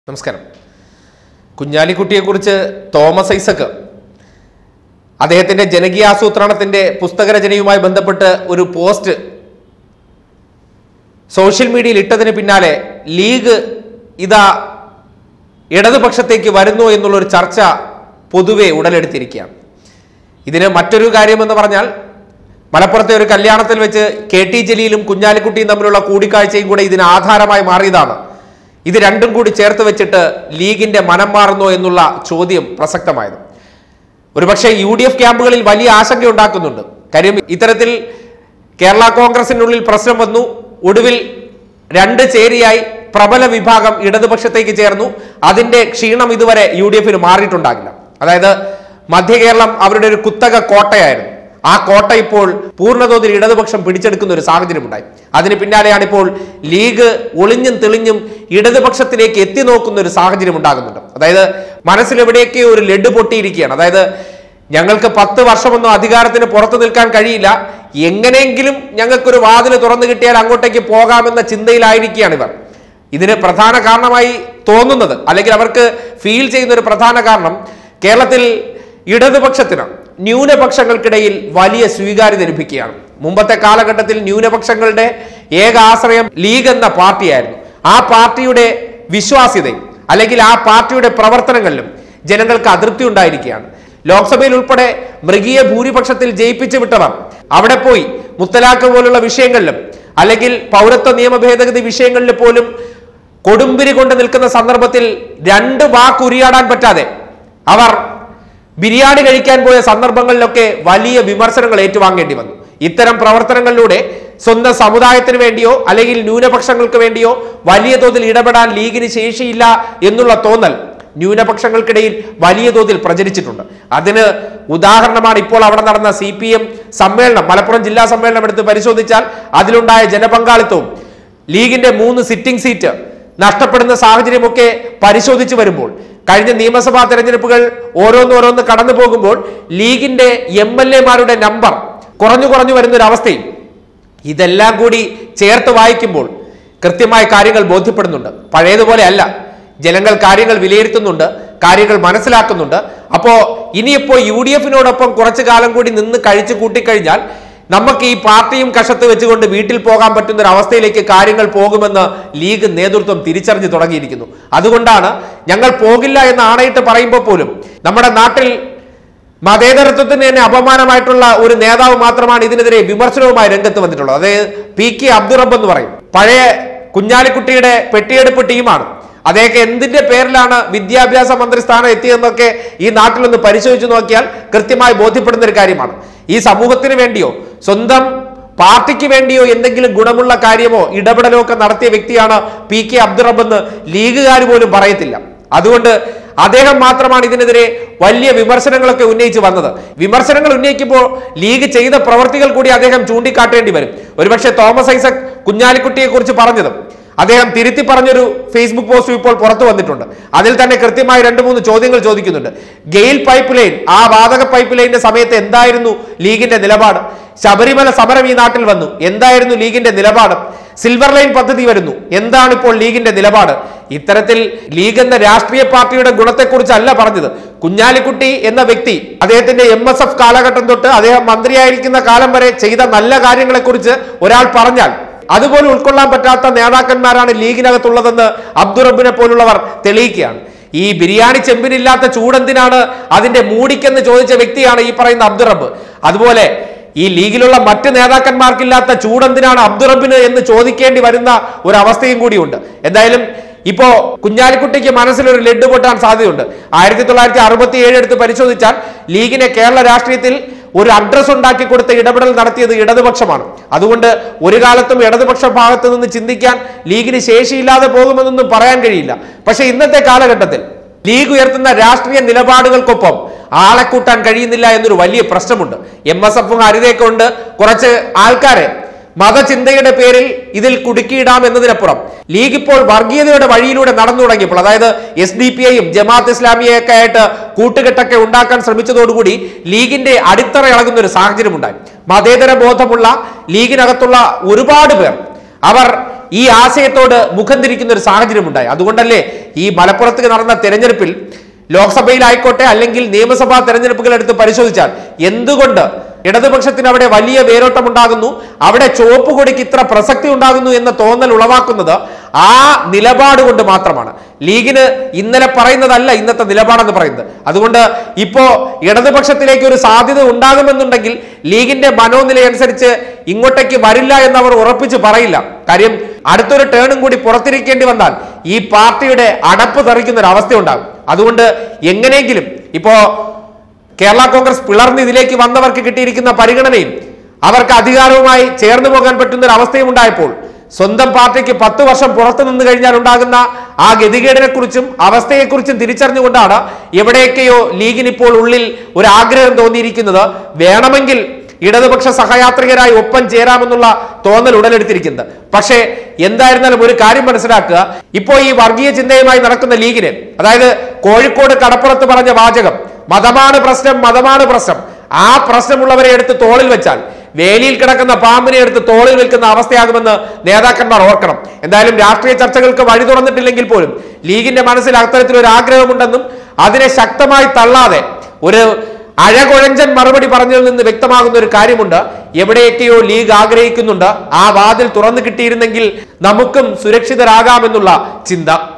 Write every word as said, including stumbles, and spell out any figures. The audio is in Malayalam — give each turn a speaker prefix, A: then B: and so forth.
A: നമസ്കാരം. കുഞ്ഞാലിക്കുട്ടിയെക്കുറിച്ച് തോമസ് ഐസക് അദ്ദേഹത്തിന്റെ ജനകീയാസൂത്രണത്തിന്റെ പുസ്തകരചനയുമായി ബന്ധപ്പെട്ട് ഒരു പോസ്റ്റ് സോഷ്യൽ മീഡിയയിൽ ഇട്ടതിന് പിന്നാലെ ലീഗ് ഇതാ ഇടതുപക്ഷത്തേക്ക് വരുന്നു എന്നുള്ളൊരു ചർച്ച പൊതുവെ ഉടലെടുത്തിരിക്കുകയാണ്. ഇതിന് മറ്റൊരു കാര്യമെന്ന് പറഞ്ഞാൽ മലപ്പുറത്തെ ഒരു കല്യാണത്തിൽ വെച്ച് കെ ടി ജലീലും കുഞ്ഞാലിക്കുട്ടിയും തമ്മിലുള്ള കൂടിക്കാഴ്ചയും കൂടെ ഇതിന് ആധാരമായി മാറിയതാണ്. ഇത് രണ്ടും കൂടി ചേർത്ത് വെച്ചിട്ട് ലീഗിന്റെ മനം മാറുന്നോ എന്നുള്ള ചോദ്യം പ്രസക്തമായത്. ഒരുപക്ഷെ യു ഡി എഫ് ക്യാമ്പുകളിൽ വലിയ ആശങ്ക ഉണ്ടാക്കുന്നുണ്ട്. കാര്യം ഇത്തരത്തിൽ കേരള കോൺഗ്രസിനുള്ളിൽ പ്രശ്നം വന്നു. ഒടുവിൽ രണ്ട് ചേരിയായി പ്രബല വിഭാഗം ഇടതുപക്ഷത്തേക്ക് ചേർന്നു. അതിന്റെ ക്ഷീണം ഇതുവരെ യു ഡി എഫിന് മാറിയിട്ടുണ്ടാകില്ല. അതായത് മധ്യ കേരളം അവരുടെ ഒരു കുത്തക കോട്ടയായിരുന്നു. ആ കോട്ട ഇപ്പോൾ പൂർണ്ണതോതിൽ ഇടതുപക്ഷം പിടിച്ചെടുക്കുന്ന ഒരു സാഹചര്യം ഉണ്ടായി. അതിന് പിന്നാലെയാണ് ഇപ്പോൾ ലീഗ് ഒളിഞ്ഞും തെളിഞ്ഞും ഇടതുപക്ഷത്തിലേക്ക് എത്തി നോക്കുന്ന ഒരു സാഹചര്യം ഉണ്ടാകുന്നുണ്ട്. അതായത് മനസ്സിലെവിടെയൊക്കെ ഒരു ലഡ് പൊട്ടിയിരിക്കുകയാണ്. അതായത് ഞങ്ങൾക്ക് പത്ത് വർഷമൊന്നും അധികാരത്തിന് പുറത്തു നിൽക്കാൻ കഴിയില്ല, എങ്ങനെയെങ്കിലും ഞങ്ങൾക്കൊരു വാതിൽ തുറന്നു കിട്ടിയാൽ അങ്ങോട്ടേക്ക് പോകാമെന്ന ചിന്തയിലായിരിക്കുകയാണ് ഇവർ. ഇതിന് പ്രധാന കാരണമായി തോന്നുന്നത്, അല്ലെങ്കിൽ അവർക്ക് ഫീൽ ചെയ്യുന്ന ഒരു പ്രധാന കാരണം, കേരളത്തിൽ ഇടതുപക്ഷത്തിന് ന്യൂനപക്ഷങ്ങൾക്കിടയിൽ വലിയ സ്വീകാര്യത ലഭിക്കുകയാണ്. മുമ്പത്തെ കാലഘട്ടത്തിൽ ന്യൂനപക്ഷങ്ങളുടെ ഏക ആശ്രയം ലീഗ് എന്ന പാർട്ടിയായിരുന്നു. ആ പാർട്ടിയുടെ വിശ്വാസ്യതയും അല്ലെങ്കിൽ ആ പാർട്ടിയുടെ പ്രവർത്തനങ്ങളിലും ജനങ്ങൾക്ക് അതൃപ്തി ഉണ്ടായിരിക്കുകയാണ്. ലോക്സഭയിൽ ഉൾപ്പെടെ മൃഗീയ ഭൂരിപക്ഷത്തിൽ ജയിപ്പിച്ചു വിട്ടവർ അവിടെ പോയി മുത്തലാഖ് പോലുള്ള വിഷയങ്ങളിലും അല്ലെങ്കിൽ പൗരത്വ നിയമ ഭേദഗതി വിഷയങ്ങളിൽ പോലും കൊടുമ്പിരി കൊണ്ട് നിൽക്കുന്ന സന്ദർഭത്തിൽ രണ്ട് വാക്കുരിയാടാൻ പറ്റാതെ അവർ ബിരിയാണി കഴിക്കാൻ പോയ സന്ദർഭങ്ങളിലൊക്കെ വലിയ വിമർശനങ്ങൾ ഏറ്റുവാങ്ങേണ്ടി വന്നു. ഇത്തരം പ്രവർത്തനങ്ങളിലൂടെ സ്വന്തം സമുദായത്തിന് വേണ്ടിയോ അല്ലെങ്കിൽ ന്യൂനപക്ഷങ്ങൾക്ക് വേണ്ടിയോ വലിയ തോതിൽ ഇടപെടാൻ ലീഗിന് ശേഷിയില്ല എന്നുള്ള തോന്നൽ ന്യൂനപക്ഷങ്ങൾക്കിടയിൽ വലിയ തോതിൽ പ്രചരിച്ചിട്ടുണ്ട്. അതിന് ഉദാഹരണമാണ് ഇപ്പോൾ അവിടെ നടന്ന സി പി എം സമ്മേളനം. മലപ്പുറം ജില്ലാ സമ്മേളനം എടുത്ത് പരിശോധിച്ചാൽ അതിലുണ്ടായ ജനപങ്കാളിത്തവും ലീഗിന്റെ മൂന്ന് സിറ്റിംഗ് സീറ്റ് നഷ്ടപ്പെടുന്ന സാഹചര്യമൊക്കെ പരിശോധിച്ചു വരുമ്പോൾ, കഴിഞ്ഞ നിയമസഭാ തെരഞ്ഞെടുപ്പുകൾ ഓരോന്നോരോന്ന് കടന്നു പോകുമ്പോൾ ലീഗിന്റെ എം എൽ എമാരുടെ നമ്പർ കുറഞ്ഞു കുറഞ്ഞു വരുന്ന ഒരു അവസ്ഥയും ഇതെല്ലാം കൂടി ചേർത്ത് വായിക്കുമ്പോൾ കൃത്യമായ കാര്യങ്ങൾ ബോധ്യപ്പെടുന്നുണ്ട്. പഴയതുപോലെ അല്ല, ജനങ്ങൾ കാര്യങ്ങൾ വിലയിരുത്തുന്നുണ്ട്, കാര്യങ്ങൾ മനസ്സിലാക്കുന്നുണ്ട്. അപ്പോ ഇനിയിപ്പോ യു ഡി എഫിനോടൊപ്പം കുറച്ചു കാലം കൂടി നിന്ന് കഴിച്ചു കൂട്ടിക്കഴിഞ്ഞാൽ നമുക്ക് ഈ പാർട്ടിയും കഷത്ത് വെച്ചുകൊണ്ട് വീട്ടിൽ പോകാൻ പറ്റുന്ന ഒരു അവസ്ഥയിലേക്ക് കാര്യങ്ങൾ പോകുമെന്ന് ലീഗ് നേതൃത്വം തിരിച്ചറിഞ്ഞു തുടങ്ങിയിരിക്കുന്നു. അതുകൊണ്ടാണ് ഞങ്ങൾ പോകില്ല എന്ന് ആണയിട്ട് പറയുമ്പോൾ പോലും നമ്മുടെ നാട്ടിൽ മതേതരത്വത്തിന് തന്നെ അപമാനമായിട്ടുള്ള ഒരു നേതാവ് മാത്രമാണ് ഇതിനെതിരെ വിമർശനവുമായി രംഗത്ത് വന്നിട്ടുള്ളത്. അതായത് പി കെ അബ്ദുറബ്ബ് എന്ന് പറയും. പഴയ കുഞ്ഞാലിക്കുട്ടിയുടെ പെട്ടിയെടുപ്പ് ടീമാണ്. അദ്ദേഹം എന്തിന്റെ പേരിലാണ് വിദ്യാഭ്യാസ മന്ത്രി സ്ഥാനം എത്തിയതെന്നൊക്കെ ഈ നാട്ടിലൊന്ന് പരിശോധിച്ചു നോക്കിയാൽ കൃത്യമായി ബോധ്യപ്പെടുന്ന ഒരു കാര്യമാണ്. ഈ സമൂഹത്തിന് വേണ്ടിയോ സ്വന്തം പാർട്ടിക്ക് വേണ്ടിയോ എന്തെങ്കിലും ഗുണമുള്ള കാര്യമോ ഇടപെടലോ ഒക്കെ നടത്തിയ വ്യക്തിയാണ് പി കെ അബ്ദുറബ്ബ് എന്ന് ലീഗുകാർ പോലും പറയത്തില്ല. അതുകൊണ്ട് അദ്ദേഹം മാത്രമാണ് ഇതിനെതിരെ വലിയ വിമർശനങ്ങളൊക്കെ ഉന്നയിച്ച് വന്നത്. വിമർശനങ്ങൾ ഉന്നയിക്കുമ്പോൾ ലീഗ് ചെയ്ത പ്രവർത്തികൾ കൂടി അദ്ദേഹം ചൂണ്ടിക്കാട്ടേണ്ടി വരും. ഒരുപക്ഷെ തോമസ് ഐസക് കുഞ്ഞാലിക്കുട്ടിയെ കുറിച്ച് പറഞ്ഞതും അദ്ദേഹം തിരുത്തി പറഞ്ഞൊരു ഫേസ്ബുക്ക് പോസ്റ്റ് ഇപ്പോൾ പുറത്തു വന്നിട്ടുണ്ട്. അതിൽ തന്നെ കൃത്യമായി രണ്ട് മൂന്ന് ചോദ്യങ്ങൾ ചോദിക്കുന്നുണ്ട്. ഗെയിൽ പൈപ്പ് ലൈൻ, ആ വാതക പൈപ്പ് ലൈനിന്റെ സമയത്ത് എന്തായിരുന്നു ലീഗിന്റെ നിലപാട്? ശബരിമല സമരം ഈ നാട്ടിൽ വന്നു, എന്തായിരുന്നു ലീഗിന്റെ നിലപാട്? സിൽവർ ലൈൻ പദ്ധതി വരുന്നു, എന്താണ് ഇപ്പോൾ ലീഗിന്റെ നിലപാട്? ഇത്തരത്തിൽ ലീഗ് എന്ന രാഷ്ട്രീയ പാർട്ടിയുടെ ഗുണത്തെക്കുറിച്ചല്ല പറഞ്ഞത്. കുഞ്ഞാലിക്കുട്ടി എന്ന വ്യക്തി അദ്ദേഹത്തിന്റെ എം എസ് എഫ് കാലഘട്ടം തൊട്ട് അദ്ദേഹം മന്ത്രിയായിരിക്കുന്ന കാലം വരെ ചെയ്ത നല്ല കാര്യങ്ങളെക്കുറിച്ച് ഒരാൾ പറഞ്ഞാൽ അതുപോലെ ഉൾക്കൊള്ളാൻ പറ്റാത്ത നേതാക്കന്മാരാണ് ലീഗിനകത്തുള്ളതെന്ന് അബ്ദുറബ്ബിനെ പോലുള്ളവർ തെളിയിക്കുകയാണ്. ഈ ബിരിയാണി ചെമ്പിനില്ലാത്ത ചൂടെന്തിനാണ് അതിന്റെ മൂടിക്കെന്ന് ചോദിച്ച വ്യക്തിയാണ് ഈ പറയുന്ന അബ്ദുറബ്ബ്. അതുപോലെ ഈ ലീഗിലുള്ള മറ്റ് നേതാക്കന്മാർക്കില്ലാത്ത ചൂടെന്തിനാണ് അബ്ദുറബ്ബിന് എന്ന് ചോദിക്കേണ്ടി വരുന്ന ഒരു അവസ്ഥയും കൂടിയുണ്ട്. എന്തായാലും ഇപ്പോ കുഞ്ഞാലിക്കുട്ടിക്ക് മനസ്സിലൊരു ലഡ് പൊട്ടാൻ സാധ്യതയുണ്ട്. ആയിരത്തി തൊള്ളായിരത്തി അറുപത്തി ഏഴ് എടുത്ത് പരിശോധിച്ചാൽ ലീഗിനെ കേരള രാഷ്ട്രീയത്തിൽ ഒരു അഡ്രസ് ഉണ്ടാക്കി കൊടുത്ത ഇടപെടൽ നടത്തിയത് ഇടതുപക്ഷമാണ്. അതുകൊണ്ട് ഒരു കാലത്തും ഇടതുപക്ഷ ഭാഗത്ത് നിന്ന് ചിന്തിക്കാൻ ലീഗിന് ശേഷിയില്ലാതെ പോകുമെന്നൊന്നും പറയാൻ കഴിയില്ല. പക്ഷെ ഇന്നത്തെ കാലഘട്ടത്തിൽ ലീഗ് ഉയർത്തുന്ന രാഷ്ട്രീയ നിലപാടുകൾക്കൊപ്പം ആളെ കൂട്ടാൻ കഴിയുന്നില്ല എന്നൊരു വലിയ പ്രശ്നമുണ്ട്. എം എസ് എഫും ഹരിതയൊക്കെ കൊണ്ട് കുറച്ച് ആൾക്കാരെ മതചിന്തയുടെ പേരിൽ ഇതിൽ കുടുക്കിയിടാം എന്നതിനപ്പുറം ലീഗ് ഇപ്പോൾ വർഗീയതയുടെ വഴിയിലൂടെ നടന്നു തുടങ്ങിയപ്പോൾ, അതായത് എസ് ഡി പി ഐയും ജമാഅത്ത് ഇസ്ലാമിയൊക്കെ ആയിട്ട് കൂട്ടുകെട്ടൊക്കെ ഉണ്ടാക്കാൻ ശ്രമിച്ചതോടുകൂടി ലീഗിന്റെ അടിത്തറ ഇളകുന്ന ഒരു സാഹചര്യം ഉണ്ടായി. മതേതര ബോധമുള്ള ലീഗിനകത്തുള്ള ഒരുപാട് പേർ അവർ ഈ ആശയത്തോട് മുഖം തിരിക്കുന്ന ഒരു സാഹചര്യം ഉണ്ടായി. അതുകൊണ്ടല്ലേ ഈ മലപ്പുറത്ത് നടന്ന തെരഞ്ഞെടുപ്പിൽ ലോക്സഭയിലായിക്കോട്ടെ അല്ലെങ്കിൽ നിയമസഭാ തെരഞ്ഞെടുപ്പുകൾ എടുത്ത് പരിശോധിച്ചാൽ എന്തുകൊണ്ട് ഇടതുപക്ഷത്തിന് അവിടെ വലിയ വേരോട്ടം ഉണ്ടാകുന്നു, അവിടെ ചുവപ്പ് കൊടിക്ക് ഇത്ര പ്രസക്തി ഉണ്ടാകുന്നു എന്ന തോന്നൽ ഉളവാക്കുന്നത് ആ നിലപാട് കൊണ്ട് മാത്രമാണ്. ലീഗിന് ഇന്നലെ പറയുന്നതല്ല ഇന്നത്തെ നിലപാടെന്ന് പറയുന്നത്. അതുകൊണ്ട് ഇപ്പോ ഇടതുപക്ഷത്തിലേക്ക് ഒരു സാധ്യത ഉണ്ടാകുമെന്നുണ്ടെങ്കിൽ ലീഗിന്റെ മനോനിലയനുസരിച്ച് ഇങ്ങോട്ടേക്ക് വരില്ല എന്നവർ ഉറപ്പിച്ച് പറയില്ല. കാര്യം അടുത്തൊരു ടേണും കൂടി പുറത്തിരിക്കേണ്ടി വന്നാൽ ഈ പാർട്ടിയുടെ അടപ്പ് തെറിക്കുന്ന ഒരു അവസ്ഥ ഉണ്ടാകും. അതുകൊണ്ട് എങ്ങനെയെങ്കിലും ഇപ്പോ കേരള കോൺഗ്രസ് പിളർന്ന് ഇതിലേക്ക് വന്നവർക്ക് കിട്ടിയിരിക്കുന്ന പരിഗണനയും അവർക്ക് അധികാരവുമായി ചേർന്ന് പോകാൻ പറ്റുന്ന ഒരു അവസ്ഥയും ഉണ്ടായപ്പോൾ സ്വന്തം പാർട്ടിക്ക് പത്ത് വർഷം പുറത്തു നിന്ന് കഴിഞ്ഞാൽ ഉണ്ടാകുന്ന ആ ഗതികേടിനെ കുറിച്ചും അവസ്ഥയെക്കുറിച്ചും തിരിച്ചറിഞ്ഞുകൊണ്ടാണ് എവിടെയൊക്കെയോ ലീഗിന് ഇപ്പോൾ ഉള്ളിൽ ഒരു ആഗ്രഹം തോന്നിയിരിക്കുന്നത്. വേണമെങ്കിൽ ഇടതുപക്ഷ സഹയാത്രികരായി ഒപ്പം ചേരാമെന്നുള്ള തോന്നൽ ഉടലെടുത്തിരിക്കുന്നത്. പക്ഷേ എന്തായിരുന്നാലും ഒരു കാര്യം മനസ്സിലാക്കുക, ഇപ്പോ ഈ വർഗീയ ചിന്തയുമായി നടക്കുന്ന ലീഗിന്, അതായത് കോഴിക്കോട് കടപ്പുറത്ത് പറഞ്ഞ വാചകം മതമാണ് പ്രശ്നം, മതമാണ് പ്രശ്നം, ആ പ്രശ്നമുള്ളവരെ എടുത്ത് തോളിൽ വെച്ചാൽ വേലിയിൽ കിടക്കുന്ന പാമ്പിനെ എടുത്ത് തോളിൽ വെക്കുന്ന അവസ്ഥയാകുമെന്ന് നേതാക്കന്മാർ ഓർക്കണം. എന്തായാലും രാഷ്ട്രീയ ചർച്ചകൾക്ക് വഴി തുറന്നിട്ടില്ലെങ്കിൽ പോലും ലീഗിന്റെ മനസ്സിൽ അത്തരത്തിലൊരു ആഗ്രഹമുണ്ടെന്നും അതിനെ ശക്തമായി തള്ളാതെ ഒരു അഴകുഴഞ്ചൻ മറുപടി പറഞ്ഞതിൽ നിന്ന് വ്യക്തമാകുന്ന ഒരു കാര്യമുണ്ട്. എവിടെയൊക്കെയോ ലീഗ് ആഗ്രഹിക്കുന്നുണ്ട് ആ വാതിൽ തുറന്നു കിട്ടിയിരുന്നെങ്കിൽ നമുക്കും സുരക്ഷിതരാകാമെന്നുള്ള ചിന്ത.